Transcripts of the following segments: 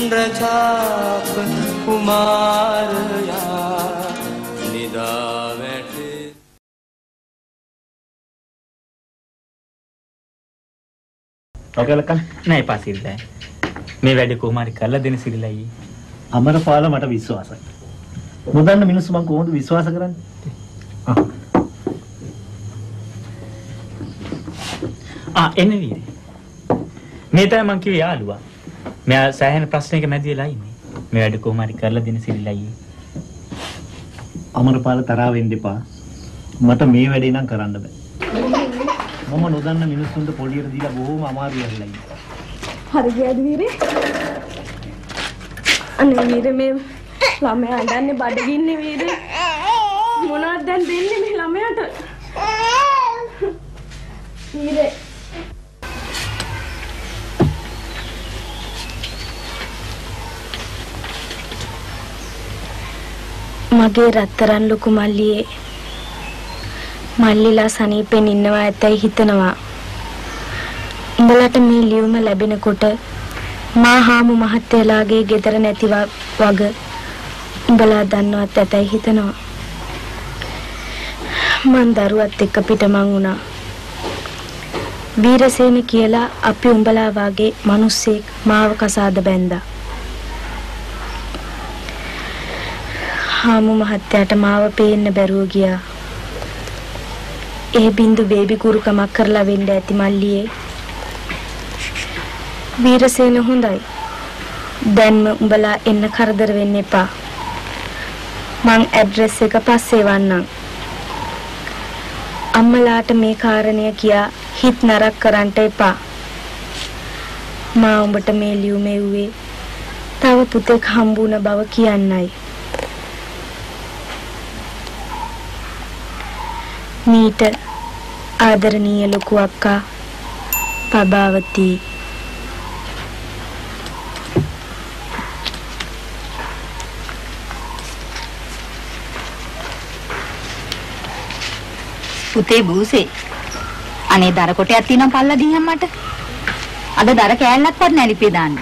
චන්ද්‍රචාප කුමාරයා නිදා වැටේ. ඔකලක නෑ පාසිල්ලා. මේ වැඩ කොහොම හරි කරලා දෙන සිරිලා ඊ. අමරපාල මට විශ්වාසයි. නොදන්න මිනිස්සු මං කොහොමද විශ්වාස කරන්නේ? එන්න වීරේ. මේ තමයි මං කිව්වේ යාළුවා. මෙයා සෑහෙන ප්‍රශ්නයක මැද වෙලා ඉන්නේ. මේ වැඩ කොහොම හරි කරලා දෙන සිරිලා ඊ. අමරපාල තරහ වෙන්න එපා. මට මේ වැඩේ නම් කරන්න බෑ. මම නොදන්න මිනිස්සුන්ට පොලියට දීලා බොහොම අමාරුයි වෙලා ඉන්නේ. හරි ගියද වීරේ? අනේ වීරේ මේ ළමයා අඬන්නේ බඩගින්නේ වීරේ. මොනවද දැන් දෙන්නේ මේ ළමයාට? වීරේ මගේ රත්තරන් ලොකු මල්ලියේ මල්ලිලා සනීපෙන් ඉන්නවා ඇතයි හිතනවා. උඹලට මේ ලියුම ලැබෙනකොට මා හාමු මහත්තයලාගේ ගෙදර නැතිව වග උඹලා දන්නවත් ඇතයි හිතනවා. මං දරුවත් එක්ක පිටමං වුණා. වීරසේන කියලා අපි උඹලා වාගේ මිනිස්සෙක් මාව කසාද බැන්දා. හාමු මහත්තයාට මාව පේන්න බැරුව ගියා. ඒ බින්දු බේබි කුරුකමක් කරලා වෙන්න ඇති මල්ලියේ. වීරසේන හොඳයි. දැන්ම උඹලා එන්න කරදර වෙන්න එපා. මං ඇඩ්‍රස් එක පස්සේ වන්නම්. අම්මලාට මේ කාරණය කියා හිත නරක කරන්න එපා. මා උඹට මේ ලියුමේ උවේ තව පුතෙක් හම්බුන බව කියන්නයි. මීට ආදරණීය ලොකු අක්කා පබාවති. පුතේ බූසේ අනේ දර කොටයක් තියෙනවා පල්ලා දීහම් මට. අද දර කෑල්ලක්වත් නෑ ලිපේ දාන්න.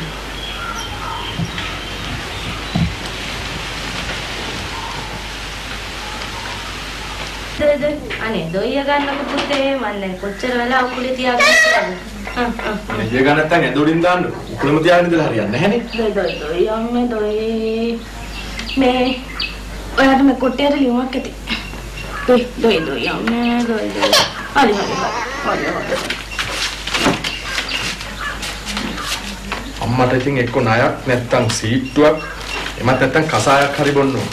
අනේ දොයිය ගන්නකො පුතේ මන් දැන් කොච්චර වෙලා උකුලේ තියාගෙන ඉන්නවද? අනේ ජය ගන්න නැත්නම් ඇදෝඩින් දාන්න. උකුලෙම තියාගෙන ඉඳලා හරියන්නේ නැහනේ. දොයි අම්මේ දොයි මේ ඔයාට මේ කොටේට ලියුමක් ඇති. දොයි අම්මේ දොයි හරි. අම්මට ඉතින් එක්ක ණයක් නැත්නම් සීට්ටුවක් එමත් නැත්නම් කසායක් හරි බොන්න ඕන.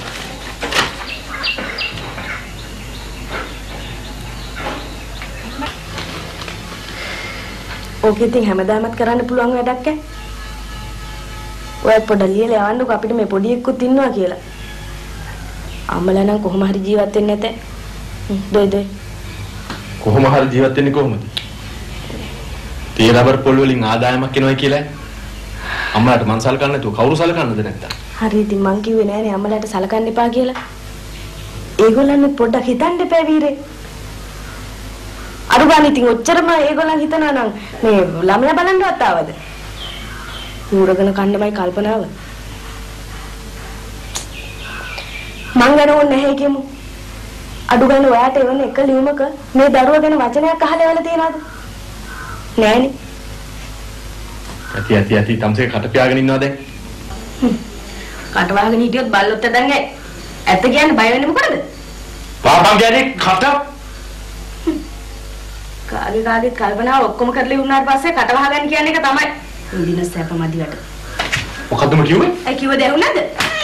ඕක ඉතින් හැමදාමත් කරන්න පුළුවන් වැඩක් ඈ. ඔයත් පොඩ්ඩක් ලියලා යවන්නකෝ අපිට මේ පොඩි එක්කුත් ඉන්නවා කියලා. අම්මලා නම් කොහොම හරි ජීවත් වෙන්නේ නැතේ. දොයි. කොහොම හරි ජීවත් වෙන්නේ කොහොමද? තේ රබර් පොල් වලින් ආදායමක් එනවා කියලා. අම්මලාට මං සලකන්නේ නැතුව කවුරු සලකන්නද නැත්තම්? හරි ඉතින් මං කිව්වේ නෑනේ අම්මලාට සලකන්න එපා කියලා. ඒගොල්ලන් පොඩ්ඩක් හිතන්න එපා වීරේ. අරුගාන ඉතින් ඔච්චරම ඒගොල්ලන් හිතනවා නම් මේ ළමයා බලන්නවත් ආවද? ඌරගෙන කන්නමයි කල්පනාව. මං ගැන ඕනේ නැහැ කියමු. අඩුගාන ඔයාට එවන එක ලියුමක මේ දරුවා ගැන වචනයක් අහලා එවලා තියනවද? නෑනේ. ඇති තමසේ කට පියාගෙන ඉන්නවා දැන්. කට වහගෙන හිටියොත් බල්ලොත් දැන් ඇත්ත කියන්නේ බය වෙන්නේ මොකද? පාපම් කියන්නේ කට කාගේ කල්පනාව ඔක්කොම කරලා ඉවුනාට පස්සේ කට වහගන්න කියන එක තමයි. උදින සැප මදිවට. මොකද්ද මම කිව්වේ? ඒ කිව්ව දේ වුණාද?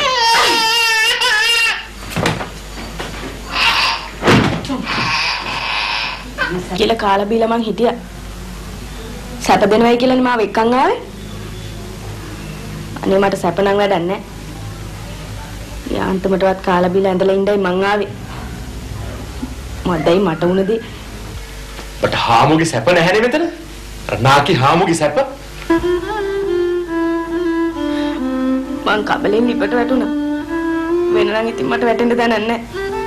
කියලා කාලා බීලා මං හිටියා. සැප දෙනවයි කියලානේ මාව එක්කන් ආවේ. අනේ මට සැප නම් වැඩක් නැහැ. යාන්තමටවත් කාලා බීලා ඇඳලා ඉඳයි මං ආවේ. මඩයි මට උන දේ. බට හාමුගේ සැප නැහැනේ මෙතන. නාකි හාමුගේ සැප. මං කබලෙන් ලිපට වැටුණා. වෙන නම් ඉතින් මට වැටෙන්න දැනක් නැහැ.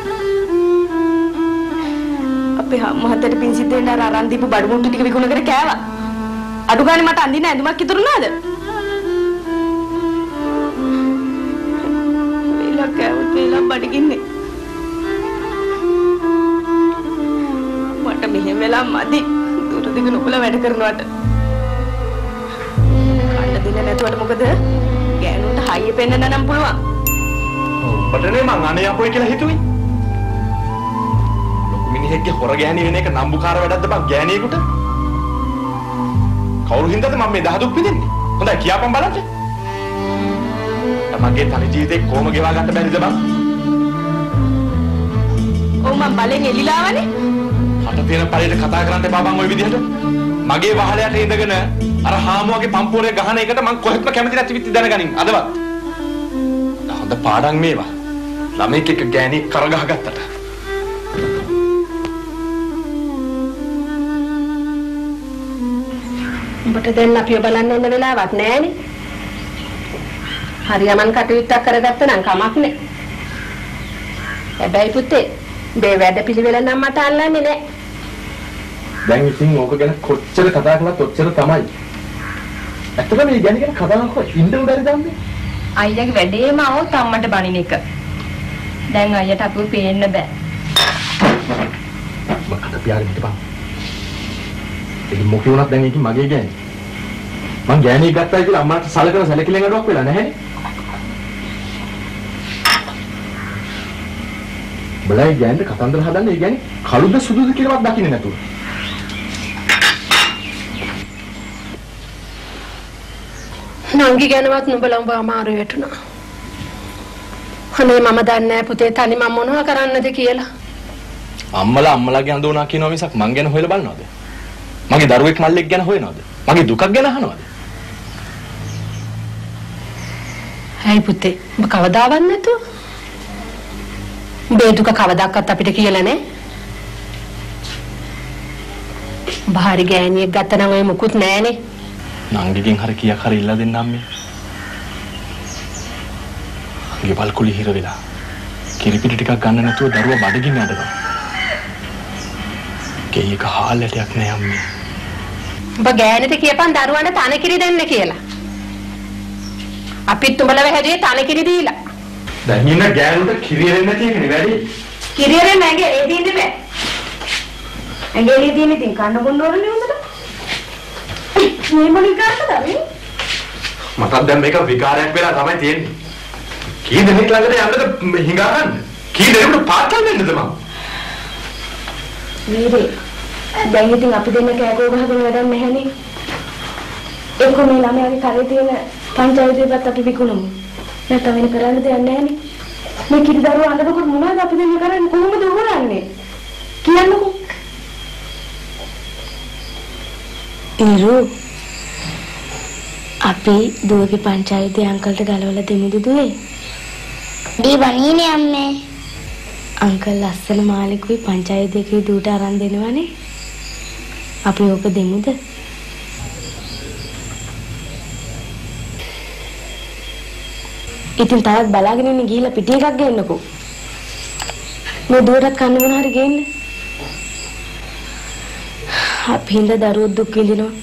අපේ මහත්තයට පින් සිද්ධ වෙන්න අරන් දීපු බඩු මුට්ටු ටික විකුණ කර කෑවා. අඩු ගානේ මට අඳින්න ඇඳුමක් ඉතුරු නැද? වේලා බඩගින්නේ. මට මෙහෙම වෙලා මදි. දුර දිග නොබල වැඩ කරනවට. කන්න දෙන්න නැතුවට මොකද? ගෑනුන්ට හයිය පෙන්නන්න නම් පුළුවන්. ඔබටනේ මං අනේ අපොයි කියලා හිතුවේ. ලොකු මිනිහෙක්ගේ හොර ගෑණි වෙන එක නම්බුකාර වැඩක්ද බං ගෑණියෙකුට? කවුරු හින්දාද මම මේ දහදුක් පිටින්නේ? හොඳයි කියාපන් බලන්න. මගේ තනි ජීවිතේ කොහොම ගෙවා ගන්න බැරිද බං? ඔව් මම බලෙන් එලිලාවනේ. හට තියෙන පරිදි කතා කරන්න එපා බං ওই විදිහට. මගේ වහලයට ඉඳගෙන අර හාමුවගේ පම්පෝරේ ගහන එකට මං කොහෙත්ම කැමති නැති විත්ති දැනගනින් අදවත්. හොඳ පාඩම් මේවා. ළමෙක් එක්ක ගෑණි කරගහ ගත්තට. උඹට දැන් අපිව බලන්න එන්න වෙලාවක් නැහැනේ. හරියමන් කටයුත්තක් කරගත්ත නම් කමක් නෑ. හැබැයි පුතේ මේ වැඩ පිළිවෙල නම් මට අල්ලන්නේ නෑ. දැන් ඉතින් ඕක ගැන කොච්චර කතා කළත් ඔච්චර තමයි. ඇත්තටම මේ ගැන කතා කරලා ඉන්න උඩරි දන්නේ. අයියාගේ වැඩේම આવොත් අම්මට බනින එක. දැන් අයියට අපිව පේන්න බෑ. මකට පියාගෙන හිටපන්. ඒක මොකද වුණත් දැන් ඒක මගේ ගෑණි. මං ගෑණියෙක් ගත්තයි කියලා අම්මාට සලකන සැලකිල්ලෙන් අඩුවක් වෙලා නැහැනේ. බලයි ගෑනට කතන්දර හදන්න ඒ කියන්නේ කළුද සුදුද කියලාවත් දකින්නේ නැතුව. නංගි ගැනවත් නුඹලා උඹ අමාරු වෙටුණා. අනේ මම දන්නේ නැහැ පුතේ තනි මම මොනවා කරන්නද කියලා. අම්මලාගේ අඳුනා කියනවා මිසක් මං ගැන හොයලා බලනවද? මගේ දරුවෙක් මල්ලෙක් ගැන හොයනවද? මගේ දුකක් ගැන අහනවද? හයි පුතේ ඔබ කවදාවත් නැතුව උඹේ දුක කවදාවත් අපිට කියලා නැහැ. බාහිර ගෑණියෙක් ගත්ත නම් ඔය මුකුත් නැහනේ. නංගිගෙන් හරි කීයක් හරි ඉල්ල දෙන්න අම්මේ. ගෙවල් කුලි හිර වෙලා කිරිපිටි ටිකක් ගන්න නැතුව දරුවා බඩගින්න අඬනවා. කේක හාල්ලටයක් නෑ අම්මේ. ඔබ ගෑනිට කියපන් දරුවන්ට තනකිරි දෙන්න කියලා. අපිත් උඹලව හැදුවේ තනකිරි දීලා. දැන් ඉන්න ගෑනුන්ට කිරි දෙන්න නැති එකනේ වැඩි. කිරි දෙන්න නැගේ ඒ දින්නේ බෑ. ඇඟේ ඒ දින්නේ තින් කන්න බොන්න ඕනේ උඹට. මේ මොනින් කරන්නද මේ? මටත් දැන් මේක විකාරයක් වෙලා තමයි තියෙන්නේ. කී දෙනෙක් ළඟට යන්නද හිඟා ගන්න? කී දෙනෙකුට පාටල් වෙන්නද මම? වීරේ දැන් ඉතින් අපි දෙන්න කෑකෝ ගහගෙන වැඩක් නැහැනේ. ඒක මේ ළමයාගේ කරේ තියෙන පංචායතේවත් අපි විකුණමු. නැත්නම් වෙන කරන්න දෙයක් නැහැනේ. මේ කිරිදරුවා අඬනකොට මොනවද අපි දෙන්න කරන්නේ? කොහොමද උගරන්නේ? කියන්නකෝ. ඉරු අපි දුවගේ පංචායතේ අංකල්ට ගලවලා දෙමුද දුවේ? දී බණීනේ අම්මේ. අංකල් ලස්සන මාලිකුයි පංචායතේ දුවට අරන් දෙනවනේ. අපි ඕක දෙමුද? ඉතින් තාත් බලාගෙන ඉන්න ගිහිල්ලා පිටි එකක් ගන්නකෝ. මේ දුවටත් කන්න මොන හරි ගේන්න. අපි හින්ද දරුවෝ දුක් විඳිනවා.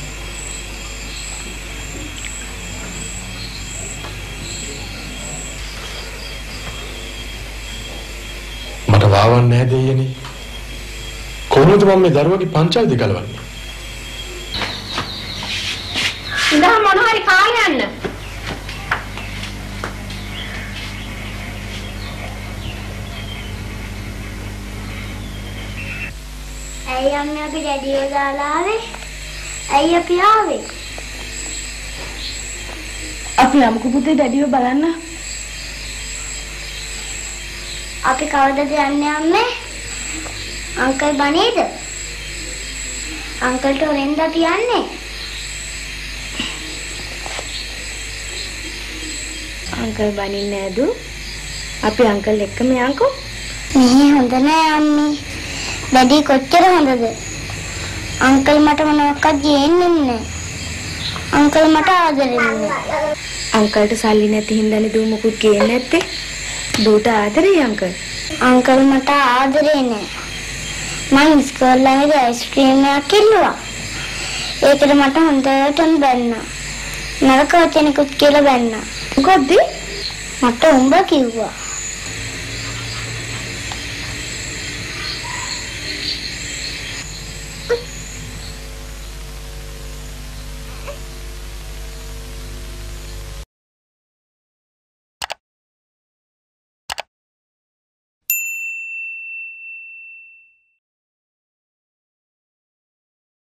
මට වාවන්නේ නැහැ දෙයනේ. කොහොමද මම මේ දරුවගේ පංචායතය ගලවන්නේ? ඉඳහා මොන හරි කාලේ යන්න. ඇයි අම්මේ අපි ඩැඩිව දාලා ආවේ? ඇයි අපි ආවේ? අපි යමුකෝ පුතේ ඩැඩිව බලන්න. අපි කවදද යන්නේ අම්මේ? අංකල් බනේද? අංකල්ට හොරෙන්ද අපි යන්නේ? අංකල් බනින්නේ නෑදු. අපි අංකල් එක්කම යන්කෝ. මේ හොඳ නෑ අම්මේ. ඩැඩි කොච්චර හොඳද? අංකල් මට මොනවක්වත් ගේන්නේ නෑ. අංකල් මට ආදරෙන්නේ නෑ. අංකල්ට සල්ලි නැති හින්දානේ දූ මොකුත් ගේන්නේ නැත්තේ. දූට ආදරේ අංකල්. අංකල් මට ආදරේ නෑ. මම ඉස්කෝලේ අයිස්ක්‍රීම් එකක් කිල්ලුවා. ඒකට මට හොඳටම බැන්නා. නරක වචනකුත් කියලා බැන්නා. මොකද්ද? මට උඹ කිව්වා.